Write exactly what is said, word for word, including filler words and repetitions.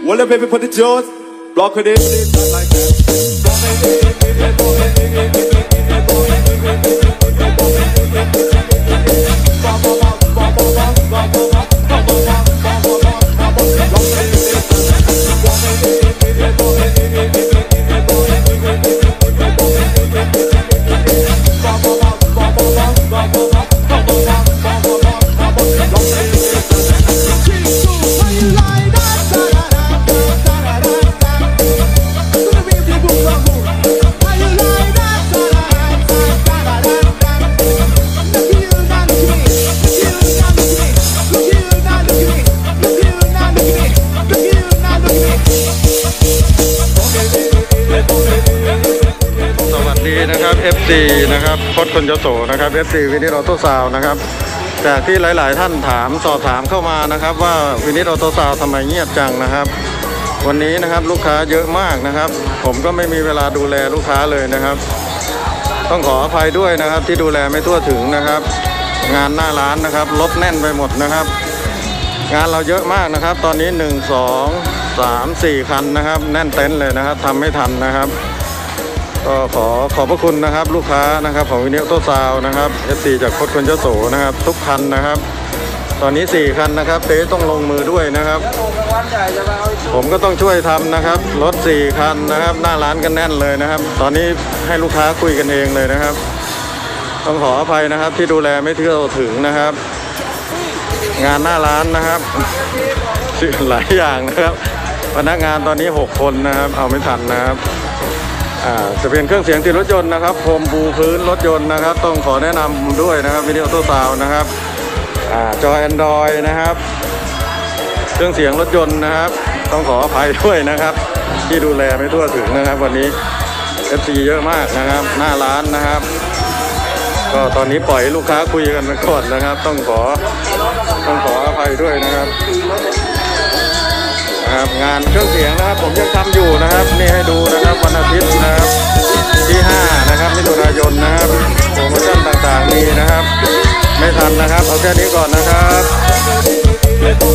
Well, the baby put the jaws, block with it, like that. นะครับ เอฟ ซี นะครับพจน์ คนยโสนะครับ เอฟ ซี วินิจออโต้ซาวนะครับจากที่หลายๆท่านถามสอบถามเข้ามานะครับว่าวินิจออโต้ซาวทำไมเงียบจังนะครับวันนี้นะครับลูกค้าเยอะมากนะครับผมก็ไม่มีเวลาดูแลลูกค้าเลยนะครับต้องขออภัยด้วยนะครับที่ดูแลไม่ทั่วถึงนะครับงานหน้าร้านนะครับรถแน่นไปหมดนะครับงานเราเยอะมากนะครับตอนนี้หนึ่ง สอง สาม สี่คันนะครับแน่นเต็นท์เลยนะครับทำไม่ทันนะครับก็ขอขอบพระคุณนะครับลูกค้านะครับของวินิจออโต้ซาวนะครับ เอฟ ซี จากพจน์ คนยโสนะครับทุกคันนะครับตอนนี้สี่คันนะครับเต้ต้องลงมือด้วยนะครับผมก็ต้องช่วยทำนะครับรถสี่คันนะครับหน้าร้านกันแน่นเลยนะครับตอนนี้ให้ลูกค้าคุยกันเองเลยนะครับต้องขออภัยนะครับที่ดูแลไม่ทั่วถึงนะครับงานหน้าร้านนะครับหลายอย่างนะครับพนักงานตอนนี้หกคนนะครับเอาไม่ทันนะครับจะเป็นเครื่องเสียงติดรถยนต์นะครับพรมปูพื้นรถยนต์นะครับต้องขอแนะนำด้วยนะครับวินิจออโต้ซาวนะครับจอ Android นะครับเครื่องเสียงรถยนต์นะครับต้องขออภัยด้วยนะครับที่ดูแลไม่ทั่วถึงนะครับวันนี้ เอฟ ซี เยอะมากนะครับหน้าร้านนะครับก็ตอนนี้ปล่อยลูกค้าคุยกันไปก่อนนะครับต้องขอต้องขออภัยด้วยนะครับนะครับงานเครื่องเสียงนะครับผมยังทำอยู่นะครับนี่ให้ดูนะครับวันอาทิตย์นะครับที่ห้านะครับมิถุนายนนะครับโปรโมชั่นต่างๆมีนะครับไม่ทันนะครับเอาแค่นี้ก่อนนะครับ